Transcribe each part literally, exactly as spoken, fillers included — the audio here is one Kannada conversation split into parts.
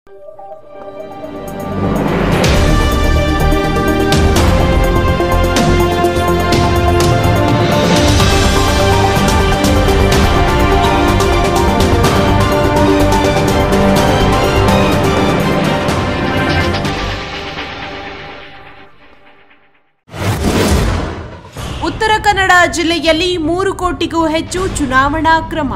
ಉತ್ತರ ಕನ್ನಡ ಜಿಲ್ಲೆಯಲ್ಲಿ ಮೂರು ಕೋಟಿಗೂ ಹೆಚ್ಚು ಚುನಾವಣಾ ಕ್ರಮ.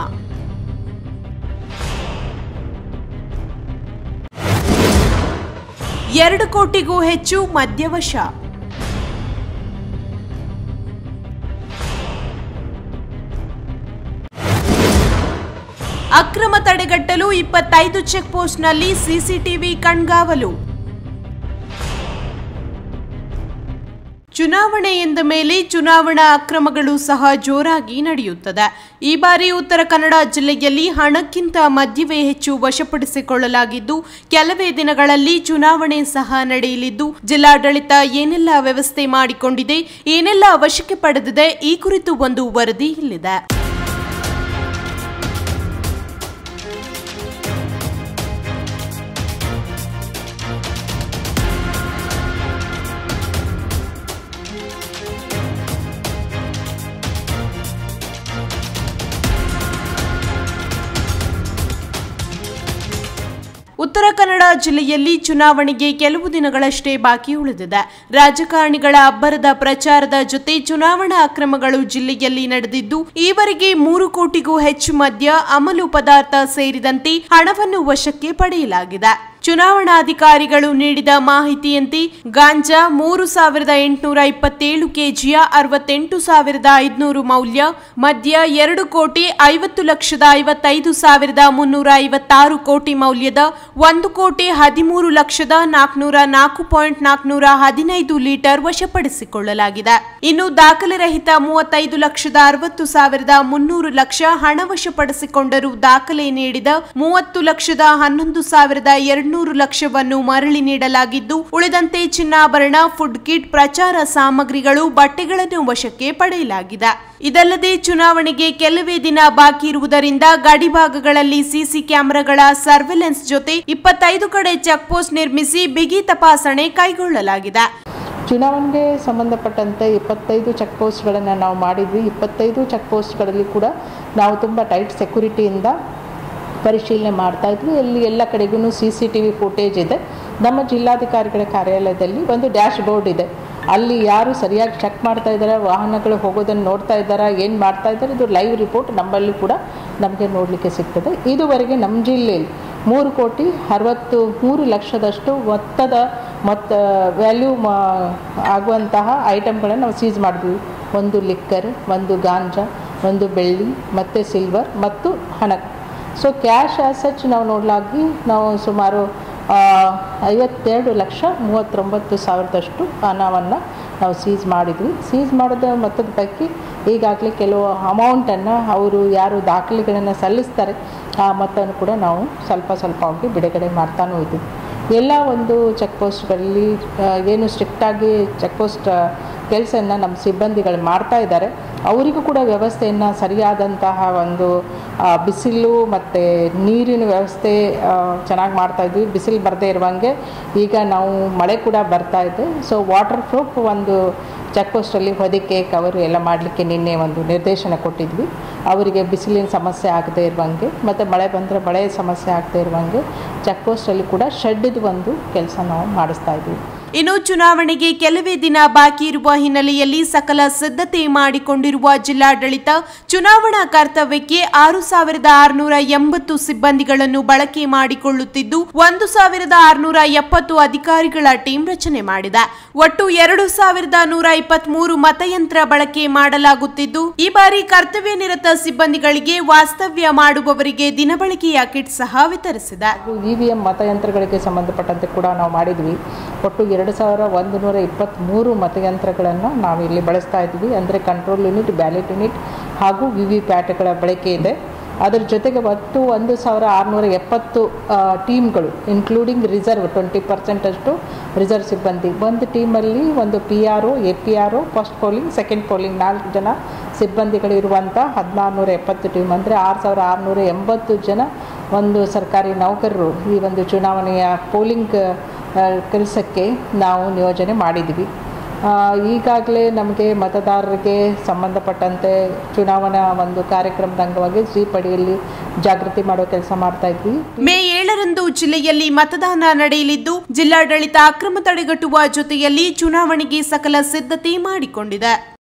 ಎರಡು ಕೋಟಿಗೂ ಹೆಚ್ಚು ಮದ್ಯವಶ. ಅಕ್ರಮ ತಡೆಗಟ್ಟಲು ಇಪ್ಪತ್ತೈದು ಚೆಕ್ ಪೋಸ್ಟ್ನಲ್ಲಿ ಸಿಸಿಟಿವಿ ಕಣ್ಗಾವಲು. ಚುನಾವಣೆ ಎಂದ ಮೇಲೆ ಚುನಾವಣಾ ಅಕ್ರಮಗಳು ಸಹ ಜೋರಾಗಿ ನಡೆಯುತ್ತದೆ. ಈ ಬಾರಿ ಉತ್ತರ ಕನ್ನಡ ಜಿಲ್ಲೆಯಲ್ಲಿ ಹಣಕ್ಕಿಂತ ಮದ್ಯವೇ ಹೆಚ್ಚು ವಶಪಡಿಸಿಕೊಳ್ಳಲಾಗಿದ್ದು, ಕೆಲವೇ ದಿನಗಳಲ್ಲಿ ಚುನಾವಣೆ ಸಹ ನಡೆಯಲಿದ್ದು, ಜಿಲ್ಲಾಡಳಿತ ಏನೆಲ್ಲ ವ್ಯವಸ್ಥೆ ಮಾಡಿಕೊಂಡಿದೆ, ಏನೆಲ್ಲ ವಶಕ್ಕೆ ಪಡೆದಿದೆ, ಈ ಕುರಿತು ಒಂದು ವರದಿ ಇಲ್ಲಿದೆ. ಉತ್ತರ ಕನ್ನಡ ಜಿಲ್ಲೆಯಲ್ಲಿ ಚುನಾವಣೆಗೆ ಕೆಲವು ದಿನಗಳಷ್ಟೇ ಬಾಕಿ ಉಳಿದಿದೆ. ರಾಜಕಾರಣಿಗಳ ಅಬ್ಬರದ ಪ್ರಚಾರದ ಜೊತೆ ಚುನಾವಣಾ ಅಕ್ರಮಗಳು ಜಿಲ್ಲೆಯಲ್ಲಿ ನಡೆದಿದ್ದು, ಈವರೆಗೆ ಮೂರು ಕೋಟಿಗೂ ಹೆಚ್ಚು ಮದ್ಯ, ಅಮಲು ಪದಾರ್ಥ ಸೇರಿದಂತೆ ಹಣವನ್ನು ವಶಕ್ಕೆ ಪಡೆಯಲಾಗಿದೆ. ಚುನಾವಣಾಧಿಕಾರಿಗಳು ನೀಡಿದ ಮಾಹಿತಿಯಂತೆ ಗಾಂಜಾ ಮೂರು ಸಾವಿರದ ಎಂಟುನೂರ ಇಪ್ಪತ್ತೇಳು ಕೆಜಿಯ ಅರವತ್ತೆಂಟು ಸಾವಿರದ ಐದುನೂರು ಮೌಲ್ಯ, ಮದ್ಯ ಎರಡು ಕೋಟಿ ಐವತ್ತು ಲಕ್ಷದ ಐವತ್ತೈದು ಸಾವಿರದ ಮುನ್ನೂರ ಐವತ್ತಾರು ಕೋಟಿ ಮೌಲ್ಯದ ಒಂದು ಕೋಟಿ ಹದಿಮೂರು ಲಕ್ಷದ ನಾಲ್ಕುನೂರ ನಾಲ್ಕು ಪಾಯಿಂಟ್ ನಾಲ್ಕುನೂರ ಹದಿನೈದು ಲೀಟರ್ ವಶಪಡಿಸಿಕೊಳ್ಳಲಾಗಿದೆ. ಇನ್ನು ದಾಖಲೆ ರಹಿತ ಮೂವತ್ತೈದು ಲಕ್ಷದ ಅರವತ್ತು ಸಾವಿರದ ಮುನ್ನೂರು ಲಕ್ಷ ಹಣ ವಶಪಡಿಸಿಕೊಂಡರೂ ದಾಖಲೆ ನೀಡಿದ ಮೂವತ್ತು ಲಕ್ಷದ ಹನ್ನೊಂದು ಸಾವಿರದ ಎರಡು ನೂರು ಲಕ್ಷವನ್ನು ಮರಳಿ ನೀಡಲಾಗಿದ್ದು, ಉಳಿದಂತೆ ಚಿನ್ನಾಭರಣ, ಫುಡ್ ಕಿಟ್, ಪ್ರಚಾರ ಸಾಮಗ್ರಿಗಳು, ಬಟ್ಟೆಗಳನ್ನು ವಶಕ್ಕೆ ಪಡೆಯಲಾಗಿದೆ. ಇದಲ್ಲದೆ ಚುನಾವಣೆಗೆ ಕೆಲವೇ ದಿನ ಬಾಕಿ ಇರುವುದರಿಂದ ಗಡಿಭಾಗಗಳಲ್ಲಿ ಸಿಸಿ ಕ್ಯಾಮೆರಾಗಳ ಸರ್ವೆಲೆನ್ಸ್ ಜೊತೆ ಇಪ್ಪತ್ತೈದು ಕಡೆ ಚೆಕ್ ಪೋಸ್ಟ್ ನಿರ್ಮಿಸಿ ಬಿಗಿ ತಪಾಸಣೆ ಕೈಗೊಳ್ಳಲಾಗಿದೆ. ಚುನಾವಣೆಗೆ ಸಂಬಂಧಪಟ್ಟಂತೆ ಇಪ್ಪತ್ತೈದು ಚೆಕ್ ಪೋಸ್ಟ್ಗಳನ್ನು ನಾವು ಮಾಡಿದ್ವಿ. ಇಪ್ಪತ್ತೈದು ಚೆಕ್ ಪೋಸ್ಟ್ಗಳಲ್ಲಿ ಕೂಡ ನಾವು ತುಂಬ ಟೈಟ್ ಸೆಕ್ಯೂರಿಟಿಯಿಂದ ಪರಿಶೀಲನೆ ಮಾಡ್ತಾ ಇದ್ವಿ. ಇಲ್ಲಿ ಎಲ್ಲ ಕಡೆಗೂ C C T V footage ಇದೆ. ನಮ್ಮ ಜಿಲ್ಲಾಧಿಕಾರಿಗಳ ಕಾರ್ಯಾಲಯದಲ್ಲಿ ಒಂದು ಡ್ಯಾಶ್ ಬೋರ್ಡ್ ಇದೆ. ಅಲ್ಲಿ ಯಾರು ಸರಿಯಾಗಿ ಚೆಕ್ ಮಾಡ್ತಾ ಇದ್ದಾರೆ, ವಾಹನಗಳು ಹೋಗೋದನ್ನು ನೋಡ್ತಾ ಇದ್ದಾರಾ, ಏನು ಮಾಡ್ತಾ ಇದ್ದಾರೆ, ಇದು ಲೈವ್ ರಿಪೋರ್ಟ್ ನಮ್ಮಲ್ಲಿ ಕೂಡ ನಮಗೆ ನೋಡಲಿಕ್ಕೆ ಸಿಗ್ತದೆ. ಇದುವರೆಗೆ ನಮ್ಮ ಜಿಲ್ಲೆಯಲ್ಲಿ ಮೂರು ಕೋಟಿ ಅರವತ್ತು ಮೂರು ಲಕ್ಷದಷ್ಟು ಮೊತ್ತದ ಮೊತ್ತ ವ್ಯಾಲ್ಯೂ ಆಗುವಂತಹ ಐಟಮ್ಗಳನ್ನು ನಾವು ಸೀಸ್ ಮಾಡಿದ್ವಿ. ಒಂದು ಲಿಕ್ಕರ್, ಒಂದು ಗಾಂಜಾ, ಒಂದು ಬೆಳ್ಳಿ ಮತ್ತು ಸಿಲ್ವರ್ ಮತ್ತು ಹಣ. ಸೊ ಕ್ಯಾಶ್ ಆಸ್ ಸಚ್ ನಾವು ನೋಡಲಾಗಿ ನಾವು ಸುಮಾರು ಐವತ್ತೆರಡು ಲಕ್ಷ ಮೂವತ್ತೊಂಬತ್ತು ಸಾವಿರದಷ್ಟು ಹಣವನ್ನು ನಾವು ಸೀಸ್ ಮಾಡಿದ್ವಿ. ಸೀಸ್ ಮಾಡಿದ ಮೊತ್ತದ ಪೈಕಿ ಈಗಾಗಲೇ ಕೆಲವು ಅಮೌಂಟನ್ನು ಅವರು ಯಾರು ದಾಖಲೆಗಳನ್ನು ಸಲ್ಲಿಸ್ತಾರೆ ಆ ಮೊತ್ತವನ್ನು ಕೂಡ ನಾವು ಸ್ವಲ್ಪ ಸ್ವಲ್ಪ ಅವ್ರಿಗೆ ಬಿಡುಗಡೆ ಮಾಡ್ತಾನೂ ಇದ್ದೀವಿ. ಎಲ್ಲ ಒಂದು ಚೆಕ್ ಪೋಸ್ಟ್ಗಳಲ್ಲಿ ಏನು ಸ್ಟ್ರಿಕ್ಟಾಗಿ ಚೆಕ್ ಪೋಸ್ಟ್ ಕೆಲಸವನ್ನು ನಮ್ಮ ಸಿಬ್ಬಂದಿಗಳು ಮಾಡ್ತಾ ಇದ್ದಾರೆ. ಅವರಿಗೂ ಕೂಡ ವ್ಯವಸ್ಥೆಯನ್ನು ಸರಿಯಾದಂತಹ ಒಂದು ಬಿಸಿಲು ಮತ್ತು ನೀರಿನ ವ್ಯವಸ್ಥೆ ಚೆನ್ನಾಗಿ ಮಾಡ್ತಾಯಿದ್ವಿ. ಬಿಸಿಲು ಬರದೇ ಇರುವಂಗೆ ಈಗ ನಾವು ಮಳೆ ಕೂಡ ಬರ್ತಾ ಇದೆ. ಸೊ ವಾಟರ್ ಪ್ರೂಫ್ ಒಂದು ಚೆಕ್ ಪೋಸ್ಟಲ್ಲಿ ಹೊದಿಕೆ ಕವರು ಎಲ್ಲ ಮಾಡಲಿಕ್ಕೆ ನಿನ್ನೆ ಒಂದು ನಿರ್ದೇಶನ ಕೊಟ್ಟಿದ್ವಿ. ಅವರಿಗೆ ಬಿಸಿಲಿನ ಸಮಸ್ಯೆ ಆಗದೇ ಇರುವಂಗೆ ಮತ್ತು ಮಳೆ ಬಂದರೆ ಮಳೆ ಸಮಸ್ಯೆ ಆಗದೇ ಇರುವಂಗೆ ಚೆಕ್ ಪೋಸ್ಟಲ್ಲಿ ಕೂಡ ಶೆಡ್ಡಿದು ಒಂದು ಕೆಲಸ ನಾವು ಮಾಡಿಸ್ತಾ ಇದ್ವಿ. ಇನ್ನು ಚುನಾವಣೆಗೆ ಕೆಲವೇ ದಿನ ಬಾಕಿ ಇರುವ ಹಿನ್ನೆಲೆಯಲ್ಲಿ ಸಕಲ ಸಿದ್ಧತೆ ಮಾಡಿಕೊಂಡಿರುವ ಜಿಲ್ಲಾಡಳಿತ ಚುನಾವಣಾ ಕರ್ತವ್ಯಕ್ಕೆ ಆರು ಸಾವಿರದ ಆರುನೂರ ಎಂಬತ್ತು ಸಿಬ್ಬಂದಿಗಳನ್ನು ಬಳಕೆ ಮಾಡಿಕೊಳ್ಳುತ್ತಿದ್ದು, ಒಂದು ಸಾವಿರದ ಆರುನೂರ ಎಪ್ಪತ್ತು ಅಧಿಕಾರಿಗಳ ಟೀಮ್ ರಚನೆ ಮಾಡಿದೆ. ಒಟ್ಟು ಎರಡು ಸಾವಿರದ ನೂರ ಇಪ್ಪತ್ತ್ ಮೂರು ಮತಯಂತ್ರ ಬಳಕೆ ಮಾಡಲಾಗುತ್ತಿದ್ದು, ಈ ಬಾರಿ ಕರ್ತವ್ಯ ನಿರತ ಸಿಬ್ಬಂದಿಗಳಿಗೆ ವಾಸ್ತವ್ಯ ಮಾಡುವವರಿಗೆ ದಿನಬಳಕೆಯ ಕಿಟ್ ಸಹ ವಿತರಿಸಿದೆ. ಇವಿಎಂ ಮತಯಂತ್ರಗಳಿಗೆ ಸಂಬಂಧಪಟ್ಟಂತೆ ಕೂಡ ನಾವು ಮಾಡಿದ್ವಿ. ಒಟ್ಟು ಎರಡು ಸಾವಿರ ಒಂದು ನೂರ ಇಪ್ಪತ್ತ್ಮೂರು ಮತಯಂತ್ರಗಳನ್ನು ನಾವು ಇಲ್ಲಿ ಬಳಸ್ತಾ ಇದ್ವಿ. ಅಂದರೆ ಕಂಟ್ರೋಲ್ ಯೂನಿಟ್, ಬ್ಯಾಲೆಟ್ ಯೂನಿಟ್ ಹಾಗೂ ವಿ ವಿ ಪ್ಯಾಟ್ಗಳ ಬಳಕೆ ಇದೆ. ಅದರ ಜೊತೆಗೆ ಒಟ್ಟು ಒಂದು ಸಾವಿರ ಆರುನೂರ ಎಪ್ಪತ್ತು ಟೀಮ್ಗಳು ಇನ್ಕ್ಲೂಡಿಂಗ್ ರಿಸರ್ವ್ ಟ್ವೆಂಟಿ ಪರ್ಸೆಂಟಷ್ಟು ರಿಸರ್ವ್ ಸಿಬ್ಬಂದಿ. ಒಂದು ಟೀಮಲ್ಲಿ ಒಂದು P R O, A P R O, first polling, second polling ನಾಲ್ಕು ಜನ ಸಿಬ್ಬಂದಿಗಳಿರುವಂಥ ಹದಿನಾರುನೂರ ಎಪ್ಪತ್ತು ಟೀಮ್ ಅಂದರೆ ಆರು ಸಾವಿರ ಆರುನೂರ ಎಂಬತ್ತು ಜನ ಒಂದು ಸರ್ಕಾರಿ ನೌಕರರು ಈ ಒಂದು ಚುನಾವಣೆಯ ಪೋಲಿಂಗ್ ಕೆಲಸಕ್ಕೆ ನಾವು ನಿಯೋಜನೆ ಮಾಡಿದ್ವಿ. ಈಗಾಗಲೇ ನಮಗೆ ಮತದಾರರಿಗೆ ಸಂಬಂಧಪಟ್ಟಂತೆ ಚುನಾವಣಾ ಒಂದು ಕಾರ್ಯಕ್ರಮದ ಅಂಗವಾಗಿ ಸ್ವೀಪ್ ಅಡಿಯಲ್ಲಿ ಜಾಗೃತಿ ಮಾಡೋ ಕೆಲಸ ಮಾಡ್ತಾ ಇದ್ವಿ. ಮೇ ಏಳರಂದು ಜಿಲ್ಲೆಯಲ್ಲಿ ಮತದಾನ ನಡೆಯಲಿದ್ದು, ಜಿಲ್ಲಾಡಳಿತ ಅಕ್ರಮ ತಡೆಗಟ್ಟುವ ಜೊತೆಯಲ್ಲಿ ಚುನಾವಣೆಗೆ ಸಕಲ ಸಿದ್ಧತೆ ಮಾಡಿಕೊಂಡಿದೆ.